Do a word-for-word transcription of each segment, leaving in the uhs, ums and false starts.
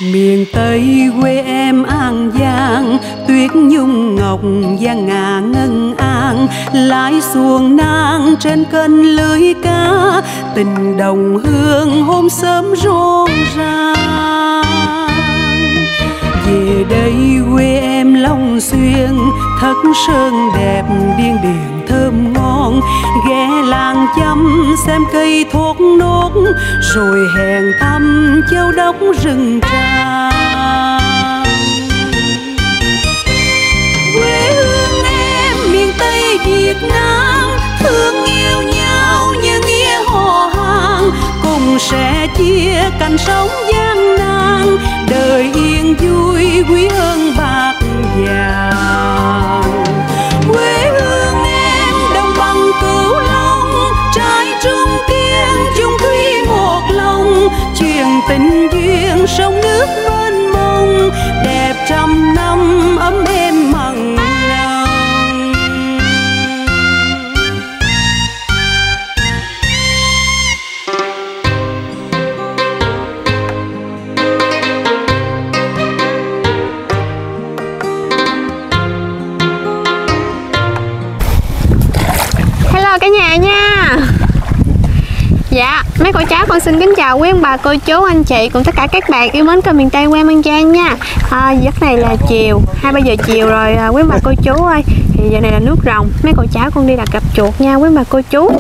Miền Tây quê em An Giang, tuyết nhung ngọc giang ngà ngân an, lái xuồng nang trên kênh lưới cá, tình đồng hương hôm sớm rộn ràng. Về đây quê em Long Xuyên, Thất Sơn đẹp điên điển thơm ngon, ghé làng chăm xem cây thốt nốt, rồi hẹn thăm châu đốc rừng tràm. Quê hương em miền Tây Việt Nam, thương yêu nhau như nghĩa họ hàng, cùng sẽ chia cành sống gian nan, đời yên vui quý hơn bạc vàng. Quê hương em đồng bằng Cửu Long, trái trung kiên chung thủy một lòng, chuyện tình duyên sông nước mênh mông, đẹp trăm năm ấm êm mặn nồng. Cả nhà nha. Dạ, mấy cô cháu con xin kính chào quý ông bà, cô chú, anh chị cùng tất cả các bạn yêu mến kênh miền Tây quê An Giang nha. À, giấc này là chiều, hai ba giờ chiều rồi à, quý ông bà cô chú ơi. Thì giờ này là nước rồng, mấy cô cháu con đi đặt gặp chuột nha quý ông bà cô chú.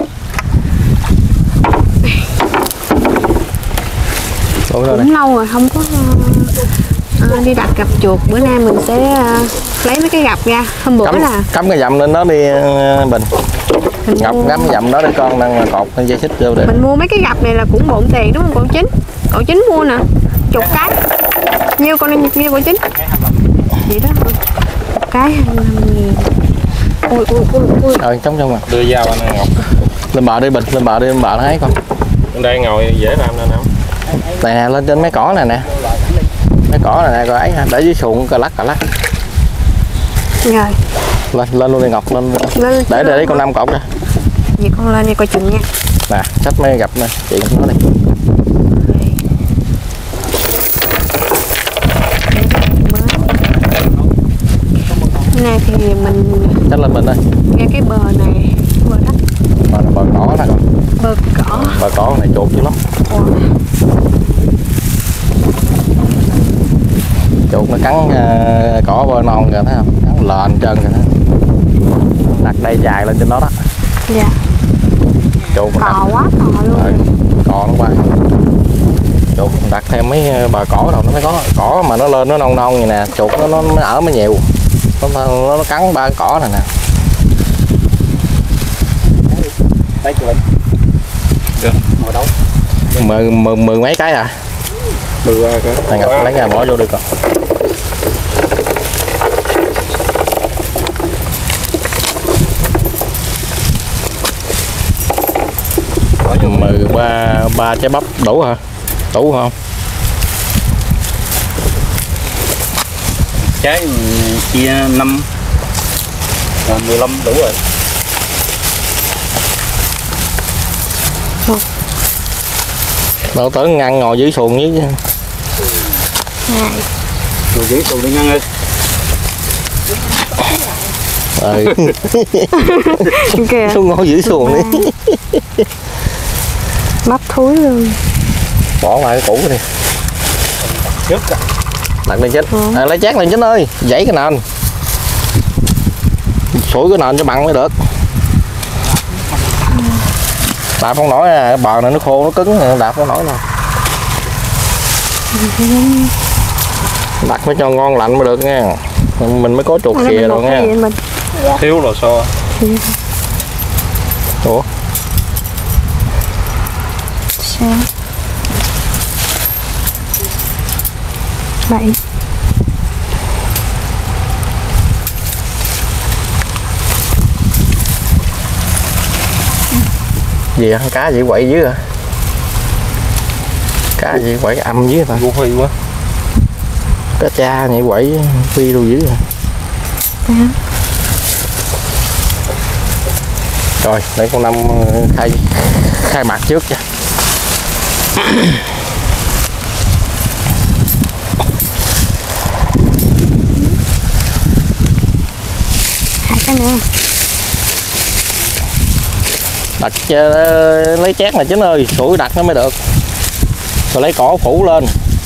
Cũng lâu rồi không có à, đi đặt gặp chuột, bữa nay mình sẽ à, lấy mấy cái gặp ra. Hôm bữa cắm, là cắm cái dầm lên đó đi Bình. Ngọc ngắm dầm đó để con đang cột dây xích vô để. Mình mua mấy cái gặp này là cũng bộn tiền đúng không cậu Chính? Cậu Chính mua nè, chục cái. Nhiêu con nhiêu cậu Chính? Vậy đó thôi. Cái hai mươi lăm nghìn. Ôi ôi ôi ôi. Rồi chống trong mà. Đưa dao anh Ngọc. Lên bờ đi Bình, lên bờ đi, lên bờ nó thấy con. Bên đây ngồi dễ làm nè không? Này nè, lên trên mấy cỏ này nè. Mấy cỏ này nè rồi ấy để dưới xuồng cà lắc cà lắc. Rồi. Lên lên luôn đi Ngọc, lên. lên để để đấy con năm cột ra. Vậy con lên đi coi chừng nha. Nè, xách mấy gặp nè, chuyện nó đi. Này thì mình xách lên Bình ơi. ra cái bờ này, bờ đất. Bờ, bờ cỏ nè con. Bờ cỏ. Bờ cỏ này chuột dữ lắm. Wow. Chuột nó cắn uh, cỏ bơ non kìa thấy không? Cắn lền trơn kìa. Đặt đây dài lên trên đó đó. Dạ. Chuột Cò quá cò luôn. Rồi, cò nó qua. Chuột đặt thêm mấy bờ cỏ đâu nó mới có cỏ mà nó lên nó non non vậy nè, chuột nó nó, nó ở mới nhiều. Nó, nó, nó cắn ba cỏ này nè. Đấy chị Bình. Được, ngồi đâu? Mười, mười, mười mấy cái à? Mười ba cái. Này Ngọc lấy ra bỏ vô được rồi. Mười ba ba trái bắp đủ hả? Đủ không? Trái chia năm là mười lăm đủ rồi. Đâu tới ngăn ngồi dưới xuồng với chứ. Ngồi dưới xuồng đi ngăn ơi. Ừ. Kìa. Xuống ngồi dưới xuồng đi. Bắp thúi luôn. Bỏ ngoài cái cũ đi. Chết rồi. Đặt lên chết. À, lấy chát lên Chính ơi, dãy cái nền. Sủi cái nền cho mặn mới được. Đạp không nổi à, bờ này nó khô nó cứng, đạp không nổi nào. Đặt phải cho ngon lạnh mới được nha. Mình mới có chuột kìa rồi nha. Thiếu lò xo. Ủa? Sao? Bảy. Gì ăn cá gì quậy dưới à? Cá gì quậy âm dưới ta? Gu phi quá. Cá cha vậy quậy phi đâu dưới à? À. Rồi, để con Năm khai khai mạc trước nha. đặt lấy chét là Chính ơi, sủi đặt nó mới được, rồi lấy cỏ phủ lên.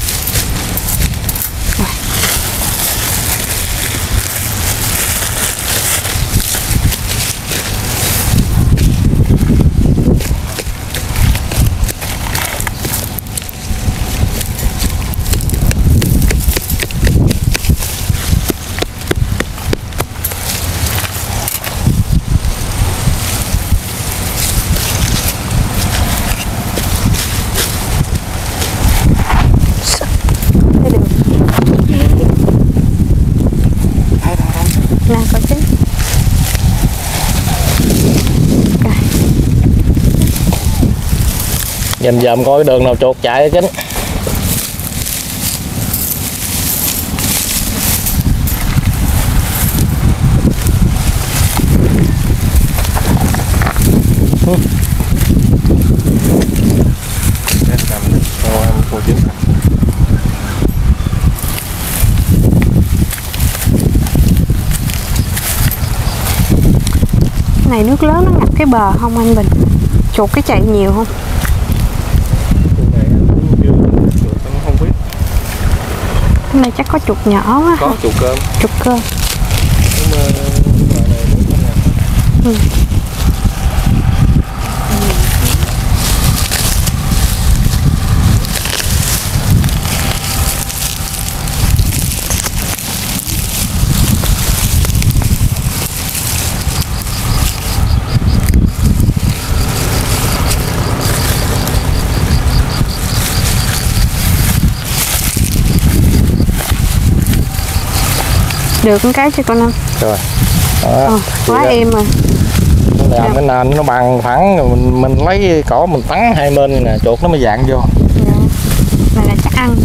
Dầm dầm coi đường nào chuột chạy Chính. Này nước lớn nó ngập cái bờ không anh Bình? Chuột cái chạy nhiều không? Cái này chắc có chuột nhỏ quá. Có chuột cơm. Chuột cơm. Ừ. Được con cái cho con Năm. Rồi. Đó, ờ, quá êm rồi. Nó làm cái nền nó bằng phẳng rồi mình, mình lấy cỏ mình tắn hai bên nè, chuột nó mới dạng vô. Dạ. Này là chắc ăn.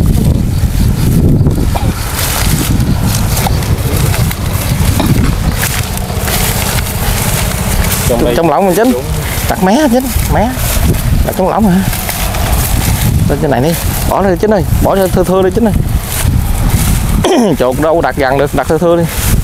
Trong, đây, trong lỏng mình Chính. Đặt mé Chính, mé. Đặt trong lỏng hả? Lên trên này đi, bỏ lên Chính ơi, bỏ lên thưa thưa đi Chính ơi. Chuột đâu đặt gần được, đặt thưa thưa đi.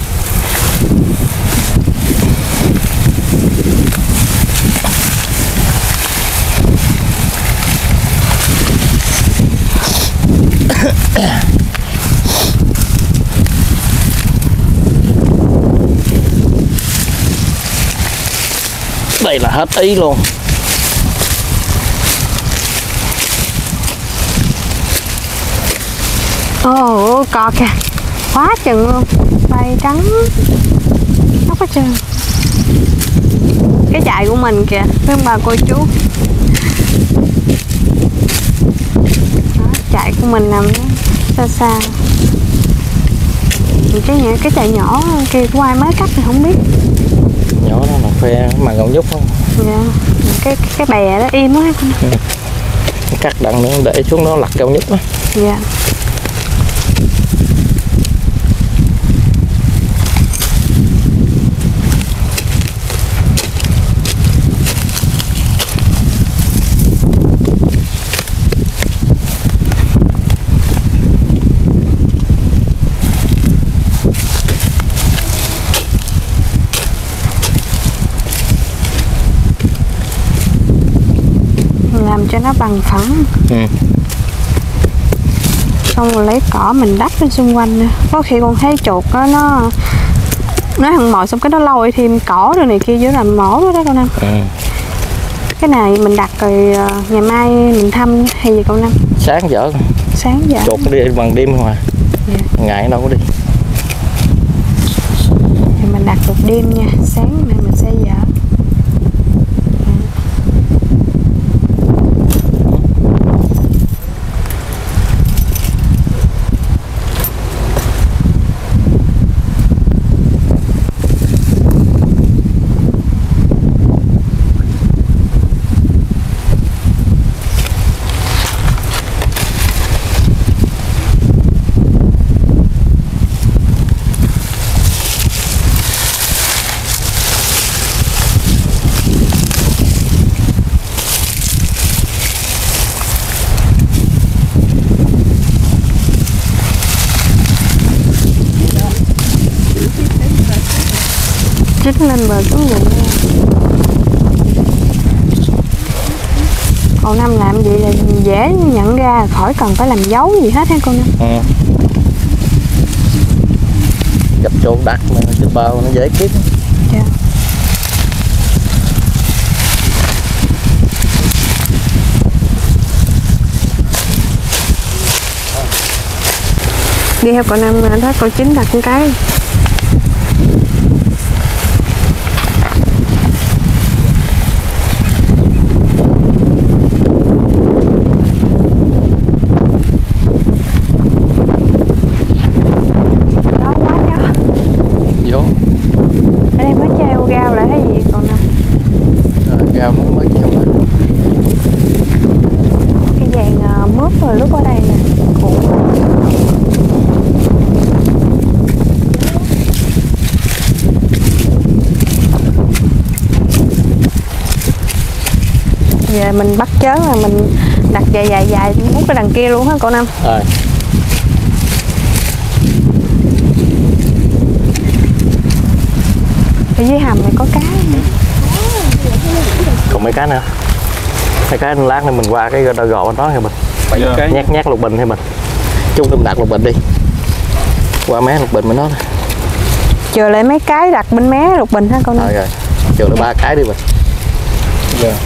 Đây là hết ý luôn. Ồ, oh, cò kìa. Quá chừng luôn. Bay trắng nó có chừng. Cái chạy của mình kìa, với bà cô chú. Đó, chạy của mình nằm xa xa. Cái nhỏ, cái chạy nhỏ kia của ai mới cắt thì không biết. Nhỏ đó là phe mà gạo nhúc không? Dạ. Cái cái bè đó im quá. Ừ. Cắt đằng nữa để xuống nó lặt gạo nhúc đó. Dạ. Làm cho nó bằng phẳng. Ừ. Xong rồi lấy cỏ mình đắp lên xung quanh nữa. Có khi con thấy chuột đó, nó nó hằng mồi xong cái nó lôi thêm cỏ rồi này kia dưới làm mổ đó, đó con Năm. Ừ. Cái này mình đặt rồi ngày mai mình thăm hay gì con Năm? Sáng dở. Sáng dở. Chuột đi bằng đêm mà. Dạ. Ngày đâu có đi. Thì mình đặt được đêm nha, sáng này mình sẽ dở. Chính lên bờ xuống ruộng nha. Cậu Năm làm vậy là dễ nhận ra, khỏi cần phải làm dấu gì hết ha cô Năm. Ừ. Gặp chỗ đặt mà trên bờ nó dễ kiếm. Dạ. Đi theo cậu Năm đó, cậu Chín đặt con cái. Lúc ở đây nè giờ mình bắt chớ là mình đặt dài dài dài mút cái đằng kia luôn hả cậu Năm? Rồi. Ở dưới hầm này có cá nữa. Còn mấy cá nữa. Mấy cái lát nữa mình qua cái đôi gò bên đó thì mình yeah. nhát nhát lục bình hay mình chung tâm đặt lục bình đi qua mé lục bình mình nói chờ lại mấy cái đặt bên mé lục bình ha con. Rồi rồi chờ lại ba cái đi mình. Yeah.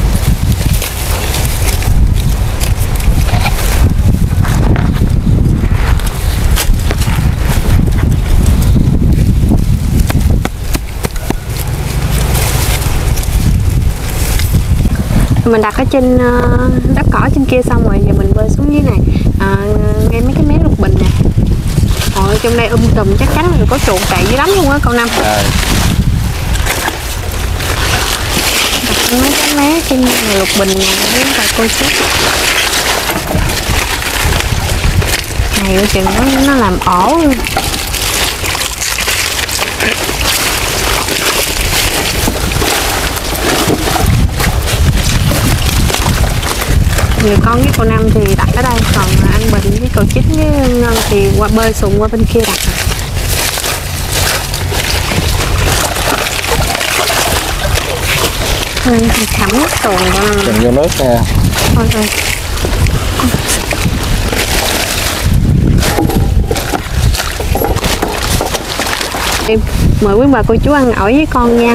Mình đặt ở trên uh, đất cỏ trên kia xong rồi giờ mình bơi xuống dưới này à, ngay mấy cái mé lục bình nè. Ở trong đây um tùm chắc chắn là có chuột chạy dữ lắm luôn á cậu Năm. À. Đặt mấy cái mé trên lục bình này với bà cô chú này ở chừng nó nó làm ổ luôn. Người con với cô Năm thì đặt ở đây, còn anh Bình với cậu Chín với Ngân thì qua bơi xuồng qua bên kia đặt. Nên thì khẩm xuồng cho Năm. Đừng vô nước nha. Thôi rồi. Em mời quý bà cô chú ăn ổi với con nha.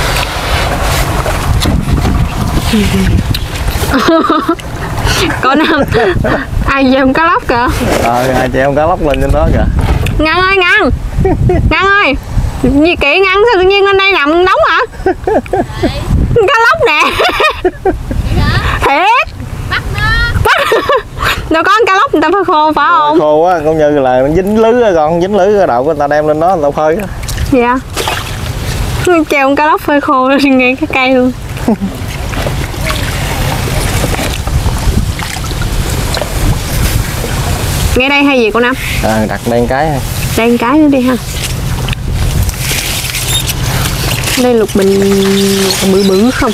Cô Năm ai về cá lóc kìa. Ờ ai treo cá lóc lên trên đó kìa. Ngân ơi Ngân Ngân ơi gì kỹ Ngân sao tự nhiên lên đây nằm đóng hả? Cá lóc nè. Thiệt bắt nó đâu có cá lóc người ta phải khô phải không? Khô quá cũng như là nó dính lưới rồi, còn dính lưới cái đầu người ta đem lên đó người ta phơi á. Dạ treo con cá lóc phơi khô lên ngay cái cây luôn. Ngay đây hay gì cô Năm? À, đặt đây cái ha. Đây cái nữa đi ha. Đây lục bình bự bự không?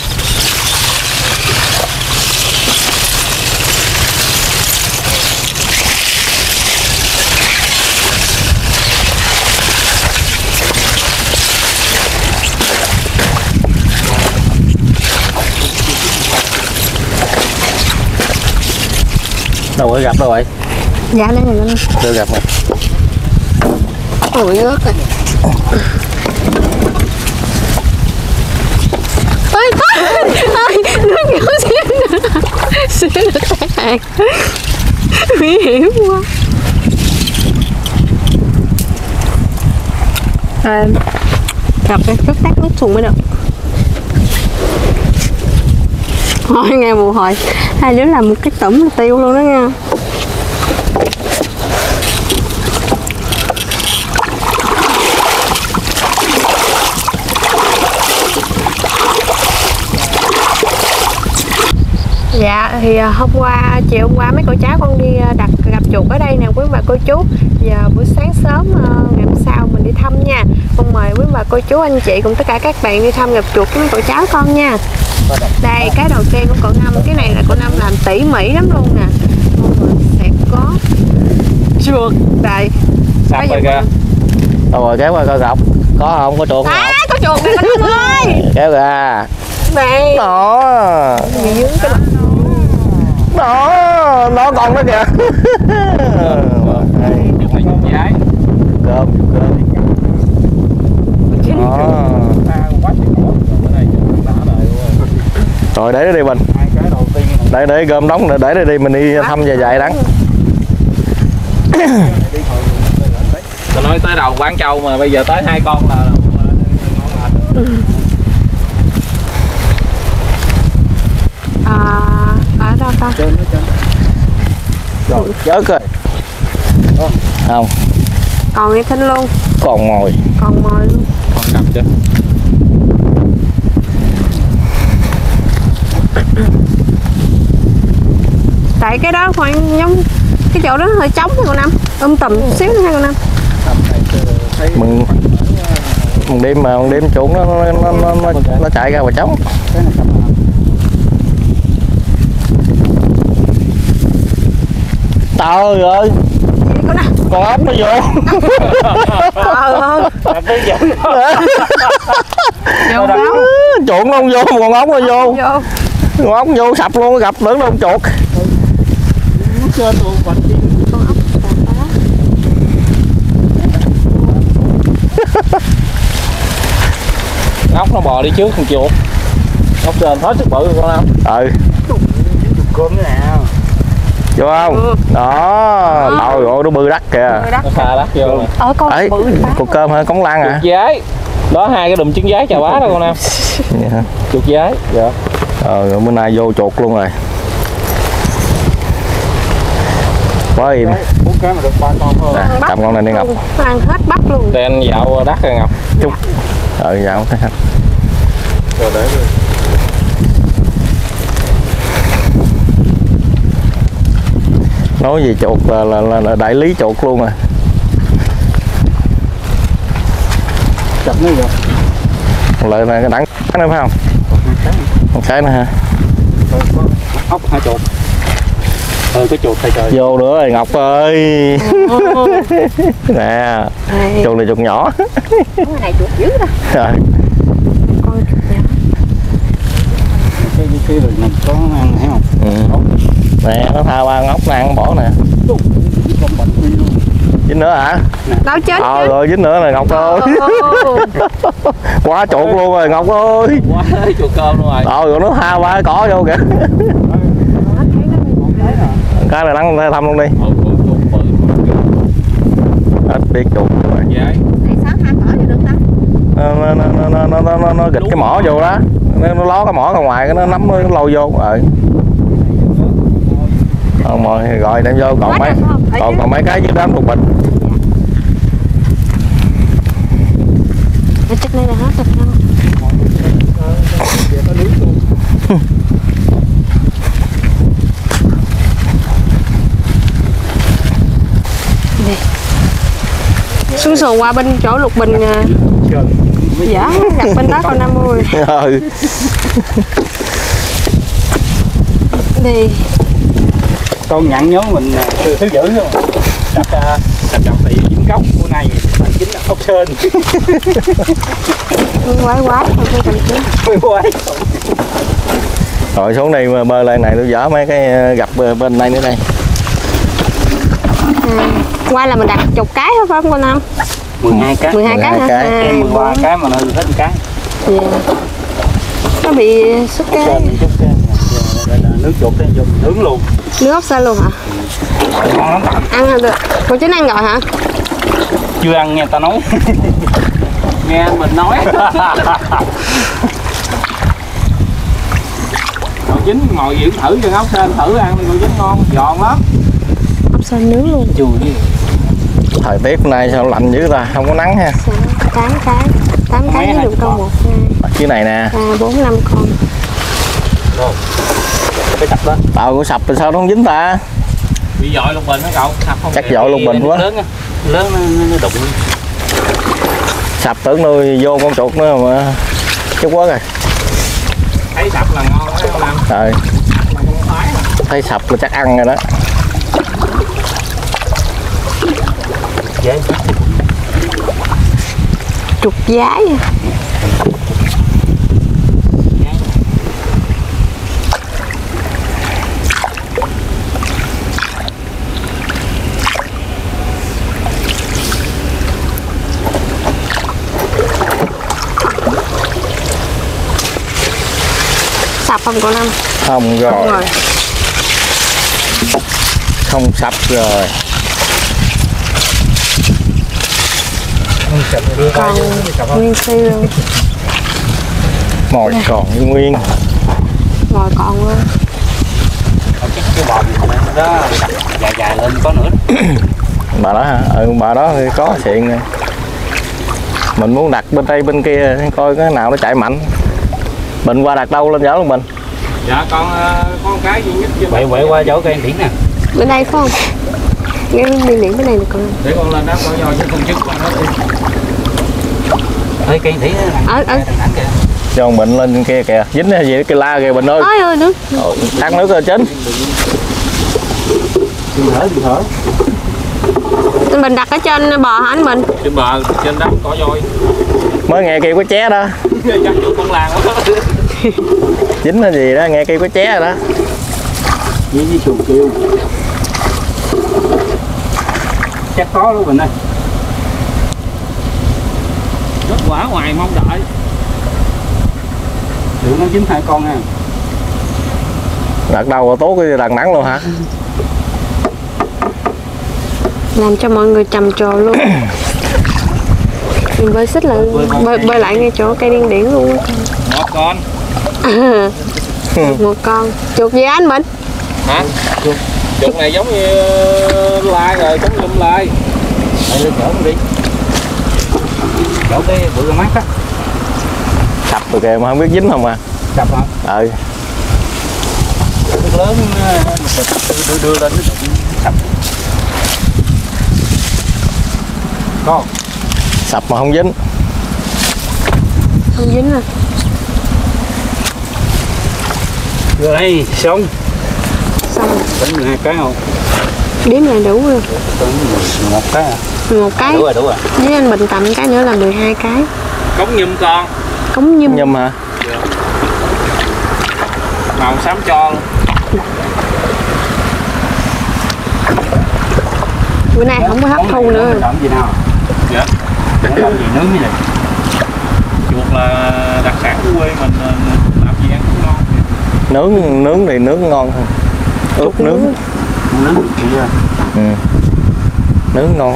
Đâu có gặp đâu vậy? Dạ đây này anh. Chưa gặp nè. Ôi ớt rồi. Ôi ơi, nước nhỏ xíu nữa. Xíu nữa tai nạn. Nguy hiểm quá. Rồi gặp cái chút tắt nước xuồng mới được. Thôi nghe một hồi hai đứa làm một cái tủm tiêu luôn đó nha. Dạ thì hôm qua chiều hôm qua mấy cô cháu con đi đặt gặp chuột ở đây nè quý bà cô chú. Giờ buổi sáng sớm ngày hôm sau mình đi thăm nha. Con mời quý bà cô chú anh chị cùng tất cả các bạn đi thăm gặp chuột với mấy cô cháu con nha. Đây cái đầu tiên của cậu Năm, cái này là cậu Năm làm tỉ mỉ lắm luôn nè. Sẽ có chuột đây. Sắp rồi kìa. Đâu rồi kéo qua coi gặp. Có không? Có chuột không? À, có chuột nè cậu Năm ơi. Kéo ra. Này. Đó. Bị dướng cái mặt. Đó, nó con đó kìa. Chụp này chụp giấy. Cơm, cơm. Đó. Rồi để nó đi mình. Để để gom đóng để để đi mình đi thăm dài dài đắng. Tôi nói tới đầu quán trâu mà bây giờ tới hai con là À, ở đâu ta? Rồi, chớt rồi. Không. Còn cái thinh luôn. Còn mồi. Còn mồi luôn. con cầm chưa? Tại cái đó khoảng giống cái chỗ đó hơi trống thôi cô Năm. Um tùm xíu nữa ha cô Năm. Mình mình đêm mà mình đêm chuột nó nó, nó, nó, nó, nó chạy ra ngoài trống. Trời ơi, Cô Năm. con ốc nó vô. Ờ ơi. Vô đâu? Chuột nó không vô, con ốc nó vô. Vô. Con ốc vô sập luôn, gặp tưởng đâu chuột. Ốc nó bò đi trước con chuột. Ốc trên hết sức bự con Năm. Ừ. Cơm thế nào? Vô không? Đó, trời ơi nó bự đắt kìa. Nó pha đắt vô nè. Ở con Ấy, bự cục cơm hả? Cống lan à? Giấy. Đó hai cái đùm trứng giấy chà bá đó con Nam. Vậy hả? Chuột giấy. Dạ. Ờ, bữa nay vô chuột luôn rồi. Quá im. Bốn cái mà được ba con thôi. Nè, cầm con này đi Ngọc. ăn hết bắp luôn. Đen dạo đắt rồi Ngọc. Chút. Ờ, dạo thế hả? Rồi để rồi. Nói gì chuột là, là, là, là đại lý chuột luôn à. Chặt nó rồi. Lại là cái đẳng nữa phải không? Một cái nữa hả? Ốc hai chuột. Ừ cái chuột thầy trời. Vô nữa rồi Ngọc ơi. Nè, Này. chuột này chuột nhỏ. Cái này chuột dữ đó. Rồi. Con chuột nhỏ. Cái cái rồi mình có ăn thấy không? Ừ. Nè, nó tha ba ngóc nó ăn bỏ nè. Dính nữa hả? Đâu chết Ờ chứ. rồi dính nữa nè Ngọc ơi. Quá chuột luôn rồi Ngọc ơi. Quá chuột cơm luôn rồi. Ờ rồi nó tha ba cỏ vô kìa. Cái này đắng thăm luôn đi. Hết biết chuột rồi. Giấy. Này sáu hai cỏ cho được ta. Nó nó nó nó nó nó, nó, nó gịch cái mỏ vô đó. Nó, nó ló cái mỏ ra ngoài cái nó nắm nó lôi vô rồi. Còn mọi gọi đem vô còn mấy còn còn mấy cái dưới đó một bình. Cái chất này là hết rồi không? Nè. Xuống xuồng qua bên chỗ Lục Bình à. Dạ, gặp bên đó con Năm ơi. Ừ. Đi. Con nhận nhớ mình từ thứ dữ luôn. Đập đập đập thì dính cốc của này chính là ốc sên. Quái quái không phải cần chứ. Quái quái. Rồi xuống đây mà bơi lên này tôi dở mấy cái gặp bên đây nữa đây. À, qua là mình đặt chục cái thôi phải không con Năm? mười hai cái. mười hai cái hả? cái. À, Em mười ba cái mà nó hết một cái. dạ. Nó bị xuất cái Sên chút cái. Nước chuột đây dùng nướng luôn. nước ốc sên luôn hả? Ngon lắm. Ăn hả được? Cô Chính ăn rồi hả? Chưa ăn nghe ta nói. Nghe mình nói. Cậu Chính ngồi diễn thử cho ốc sên thử ăn đi, cậu Chính ngon giòn lắm. Ốc sên nướng luôn. Chùi đi. Thời tiết hôm nay sao lạnh dữ ta, không có nắng ha. Tám cái, tám cái với được con một hai Cái này nè. ba bốn năm con. Rồi. Cái sập đó. Tàu của sập thì sao nó không dính ta? Bị dội lục bình hả cậu? Không Chắc dội lục bình quá. Lớn á. Lớn nó, nó đụng. Sập tưởng nuôi vô con chuột nữa mà chút quá rồi. Thấy sập là ngon đó không làm. Rồi. Thấy sập là chắc ăn rồi đó. Dễ. Trục giái. sập không cô Năm? Không rồi. Không rồi. Không sập rồi. Còn nguyên si luôn. Mồi còn nguyên. Mồi còn luôn. Cái bò đó dài dài lên có nữa. Bà đó hả? Ừ, bà đó thì có xịn rồi. Mình muốn đặt bên đây bên kia coi cái nào nó chạy mạnh. Bình qua đặt đâu lên giỏ luôn Bình? Dạ con có cái duy nhất. Vậy quậy qua chỗ cây điển nè. Bên đây phải không? Nghe đi liền bên này nè con. Để con lên đó coi do chứ không chức con hết đi. Ơi cây thỉ ở ở cho con Bình lên kia kìa, dính cái gì cái la kìa Bình ơi. ơi ơi nước. Thác nước rồi chính. Đừng thở, đừng thở. Mình đặt ở trên bò hả anh Bình? Trên bờ, trên đám cỏ voi. Mới nghe kêu có ché đó. Chắc chỗ con làng quá. Dính là gì đó, nghe kêu có ché rồi đó. Với với chuồng kêu. Chắc có luôn Bình ơi. Kết quả ngoài mong đợi. Được nó dính hai con ha. Đặt đâu tốt cái Đà Nẵng luôn hả? Làm cho mọi người trầm trồ luôn. Mình bơi xích lại, bơi, bơi lại ngay chỗ cây điên điển luôn. Một con. À, một con. Chuột gì anh Bình? Hả? Chuột, chuột này giống như lai rồi, giống như lai. Đây lên chỗ đi. Chỗ cái bự mát á. Sập rồi kìa mà không biết dính không à. Sập hả? Ừ. Cái lớn đưa, đưa lên nó sập. Con. Sập mà không dính. Không dính à. Rồi đây, xong. Xong. Tính hai cái không? Đếm là đủ rồi. Một cái à? Một cái. Đủ rồi, đủ rồi. Với anh Bình tầm cái nữa là mười hai cái. Cống nhum con. Cống nhum. Nhum hả? Màu xám cho luôn. Bữa nay không có hấp thu nữa. Làm gì nào? Dạ. Làm gì nướng như này? Chuột là đặc sản của quê mình, làm gì ăn cũng ngon. Nướng nướng thì nướng ngon hơn. Ướp nướng. Nướng thì chưa? Ừ. Nướng ngon.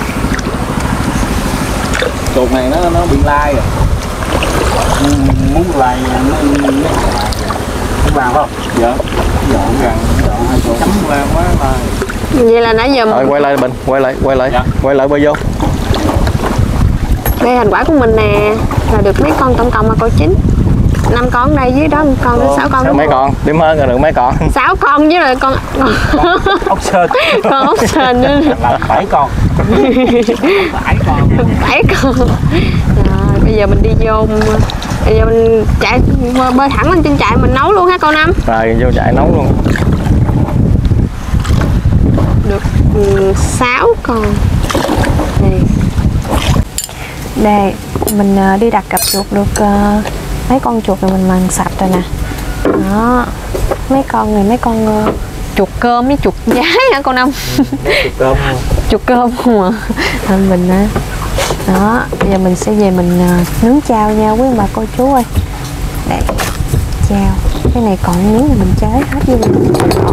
Chuột này nó nó bị lai rồi. Muốn lai nó nó vàng không? Dạ. Dọn vàng, dọn hai chuột chấm vàng quá là. Vậy là nãy giờ Rồi quay lại Bình, quay lại, quay lại, Dạ. quay lại bơi vô. đây thành quả của mình nè, là được mấy con tổng cộng mà cô chín. Năm con đây dưới đó một con đến sáu con. Sao mấy con? Đếm hơn rồi được mấy con? Sáu con với lại con Ốc sên. con ốc sên nữa. Là bảy con. Bảy con. Bảy con. Rồi bây giờ mình đi vô, bây giờ mình chạy bơi thẳng lên trên trại mình nấu luôn ha cô Năm. Rồi vô chạy nấu luôn. Được um, sáu con. Đây. Đây, mình uh, đi đặt cặp chuột được uh, mấy con chuột này mình mần sạch rồi nè. Đó. Mấy con này mấy con uh, chuột cơm với chuột giái hả cô Năm? Chuột cơm. Chuột cơm không à? À mình á. Đó, bây giờ mình sẽ về mình uh, nướng chao nha quý bà cô chú ơi. Đây. Chao. Cái này còn miếng thì mình chế hết với mình. Đó.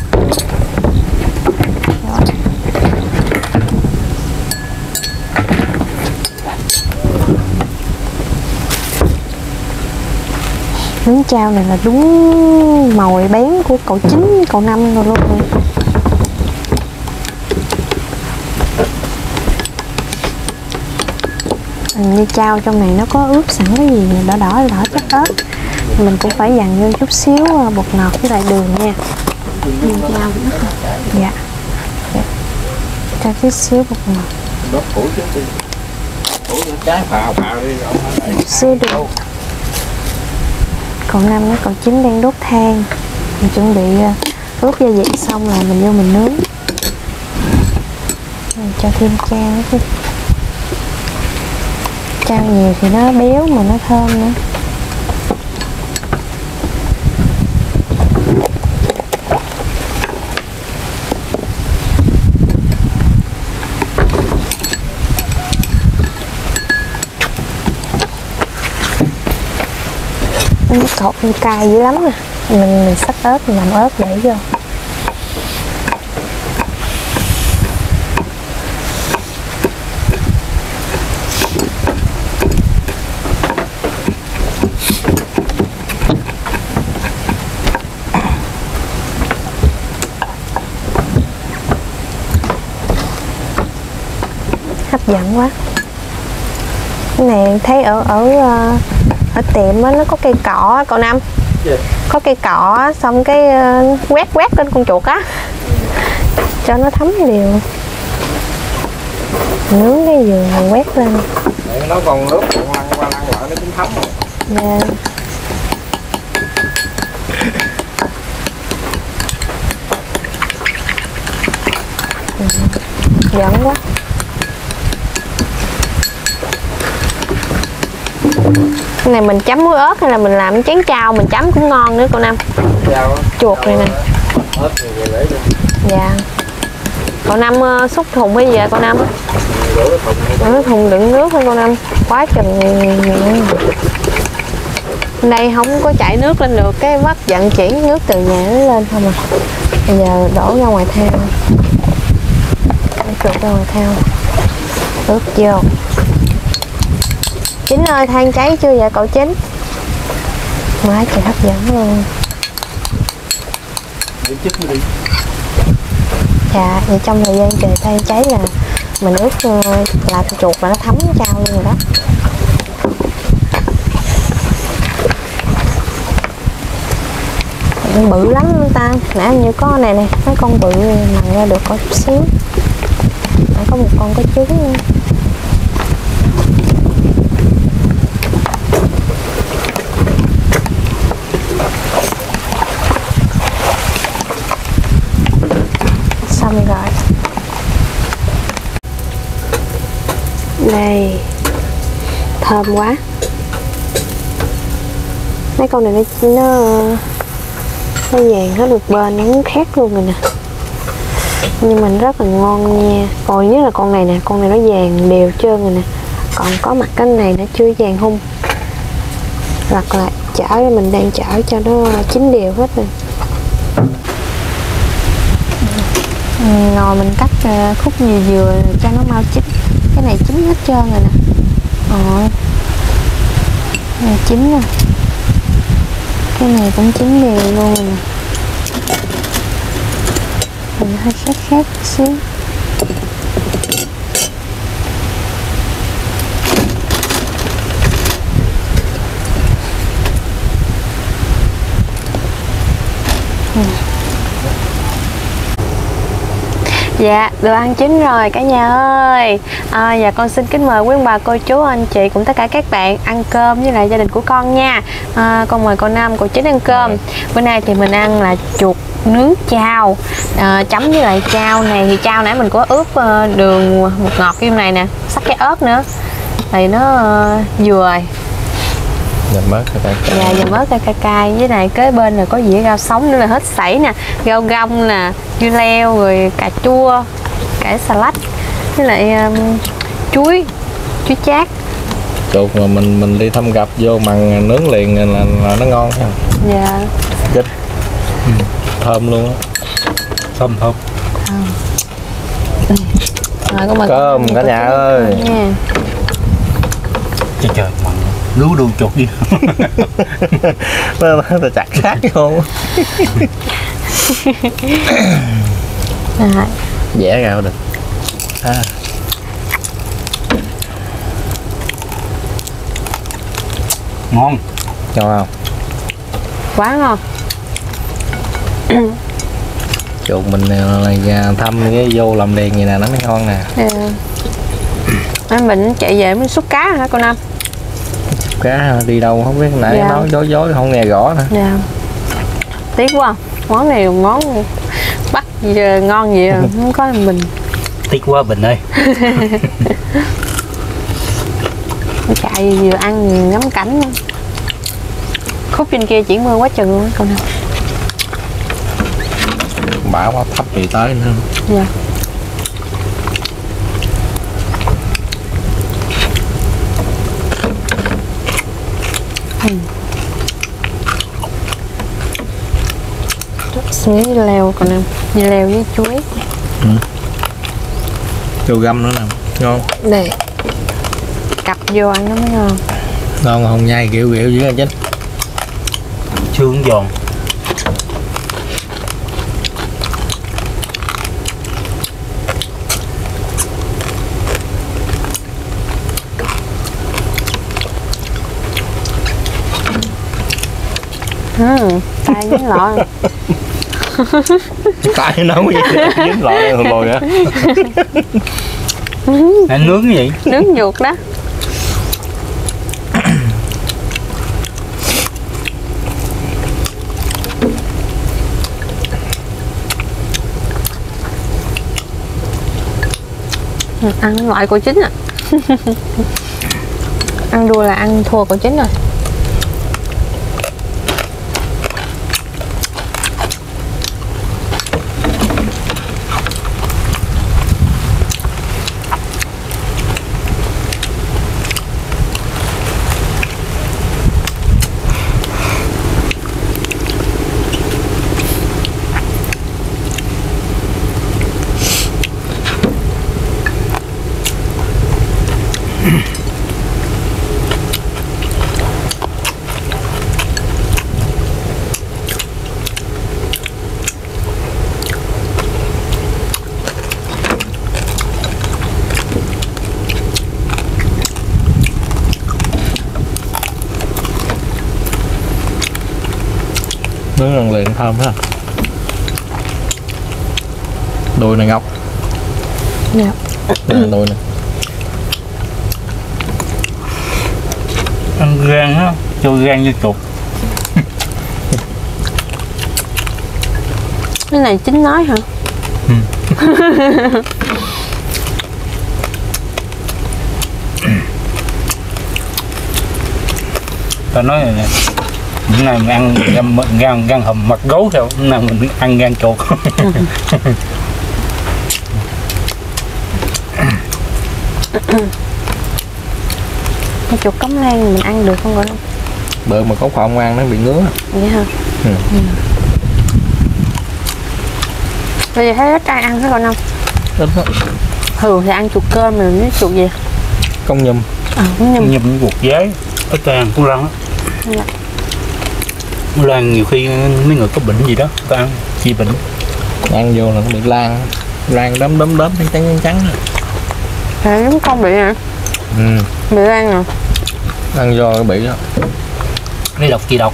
Nướng chao này là đúng màu bén của cậu chín, cậu năm rồi luôn. Hình như chao trong này nó có ướp sẵn cái gì đỏ đỏ đỏ chất ớt. Mình cũng phải dằn vô chút xíu bột ngọt với lại đường nha. Chao. Dạ. Cho chút xíu bột ngọt. Đốt củi chứ đi. Củi trái phào phào đi. Một xíu đường. Cậu năm với cậu chín đang đốt than. Mình chuẩn bị ướp gia vị xong là mình vô mình nướng. Mình cho thêm chao chứ. Chao nhiều thì nó béo mà nó thơm nữa. Sột cay dữ lắm nè. Mình mình xắt ớt, mình làm ớt để vô. Hấp dẫn quá. Cái này thấy ở ở ở tiệm á, nó có cây cọ á, cậu Năm. Yeah. Có cây cọ á, xong cái uh, quét quét lên con chuột á cho nó thấm đều. Nướng cái dừa quét lên. Để nó còn nước lăn qua lăn lại nó cũng thấm rồi. Yeah. Ừ. Giỡn quá. Cái này mình chấm muối ớt hay là mình làm chén chao mình chấm cũng ngon nữa cô Năm. Chao Chuột này nè. Ớt thì để cho. Dạ. Cậu Năm uh, xúc thùng hay gì vậy cậu Năm? Rửa thùng đựng nước thôi cô Năm. Quá chừng. Đây không có chảy nước lên được, cái bắt vận chuyển nước từ nhà nó lên không à. Bây giờ đổ ra ngoài thao. Chuột ra ngoài thao. Ướp vô. Chính ơi, than cháy chưa vậy cậu Chính? Quá trời hấp dẫn luôn. Để chức nó đi. Dạ, vậy trong thời gian chờ than cháy là mình ướp là chuột là nó thấm trao luôn rồi đó. Bự lắm luôn ta, nãy như có này nè, mấy con bự nằm ra được có chút xíu. Nãy có một con có trứng nữa. Xong rồi. Đây. Thơm quá. Mấy con này nó nó nó vàng nó được bên nó muốn khét luôn rồi nè. Nhưng mình rất là ngon nha. Còn nhất là con này nè, con này nó vàng đều trơn rồi nè. Còn có mặt cái này nó chưa vàng hung. Lật lại chảo cho mình đang chảo cho nó chín đều hết rồi. Ngồi mình cắt khúc dừa dừa cho nó mau chín. Cái này chín hết trơn rồi nè. Rồi. Cái này chín rồi. Cái này cũng chín đều luôn rồi nè. Mình hơi khét khét xíu. Ừ. Dạ, đồ ăn chín rồi cả nhà ơi. à, Dạ con xin kính mời quý ông bà, cô chú, anh chị cùng tất cả các bạn ăn cơm với lại gia đình của con nha. à, Con mời cô Năm, cô Chính ăn cơm. Bữa nay thì mình ăn là chuột nướng chao, à, chấm với lại chao này. Thì chao nãy mình có ướp uh, đường bột ngọt như này nè, sắc cái ớt nữa. Thì nó uh, vừa rồi. Dầm ớt cay cay. Dạ, dầm ớt cay cay cay. Với này kế bên là có dĩa rau sống nữa là hết sảy nè, rau gông nè, dưa leo, rồi cà chua, cải xà lách, với lại um, chuối, chuối chát. Chuột mà mình mình đi thăm gặp vô mặn nướng liền là, là nó ngon ha. Dạ. Chết. Ừ. Thơm luôn á. Thơm thơm. Rồi, con mời cơm cả nhà ơi. Nha. Trời trời mặn. Lú đuôi chuột đi. Nó nó chặt sát luôn. Rồi. Dẻ gạo được. À. Ngon. Ngon không? Quá ngon. Chuột mình là thăm cái vô làm liền vậy nè nó mới ngon nè. Ừ. Anh Bình chạy về mới xúc cá hả cô Năm? Cá đi đâu không biết, nãy dạ. nói dối dối không nghe rõ nữa. Dạ. Tiếc quá. Món này món bắt giờ ngon vậy rồi, không có anh Bình. Tiếc quá Bình ơi. Chạy vừa ăn vừa ngắm cảnh luôn. Khúc trên kia chỉ mưa quá chừng luôn cô Năm. Bão quá thấp thì tới nữa. Dạ. Ừ. Với dưa leo còn nè, dưa leo với chuối. Ừ. Chua găm nữa nè, ngon. Để cặp vô ăn nó mới ngon. Ngon không nhai kiểu kiểu dữ chứ. Xương giòn. Ừ, tay dính lọ. Tại nấu gì dính lọ lồi á. Anh nướng cái gì? Nướng ruột đó. Ăn loại của chính à. Ăn đua là ăn thua của chính rồi. Nướng lần liền thơm ha. Đùi này ngọc. Dạ. Đây là đùi này. Ăn gan á, cho gan như chuột. Cái này chính nói hả? Ừ. Ta nói này nè, bữa nay mình ăn gan gan gan hầm mặt gấu theo, bữa nay mình ăn gan chuột. Cái chuột cống lan mình ăn được không gọi? Bự mà có không ăn nó bị ngứa. Vậy hả? Ừ. Ừ. Bây giờ thấy ít ai ăn phải còn không? Ít đó. Thường thì ăn chuột cơm rồi với chuột gì? Công nhum. À, cũng nhầm. Nhầm chuột giấy, ít ta ăn cũng lăn á. Dạ. Lan nhiều khi mấy người có bệnh gì đó, ta ăn chi bệnh. Ăn vô là nó bị lan, lan đấm đấm đấm trắng trắng trắng. À, giống con bị hả? Ừ. Bị lan rồi. Ăn vô nó bị đó. Lấy độc chi độc.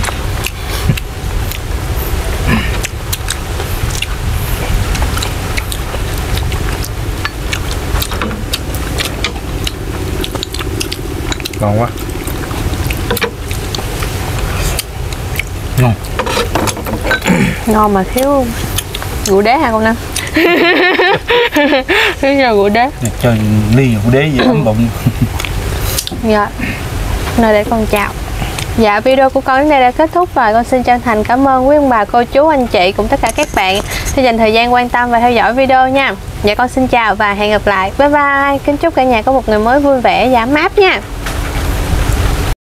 Ngon quá. Ngon. Ngon mà thiếu rượu đế hả con Năm? Thiếu nhờ rượu đế. Cho ly rượu đế gì ấm bụng. Dạ. Nơi để con chào. Dạ, video của con đến đây đã kết thúc và con xin chân thành cảm ơn quý ông bà, cô chú, anh chị cùng tất cả các bạn đã dành thời gian quan tâm và theo dõi video nha. Dạ con xin chào và hẹn gặp lại. Bye bye. Kính chúc cả nhà có một ngày mới vui vẻ và ấm áp nha.